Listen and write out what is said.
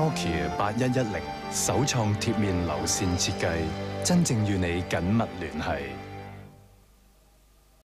Nokia 8110首創貼面流線設計，真正與你緊密聯繫。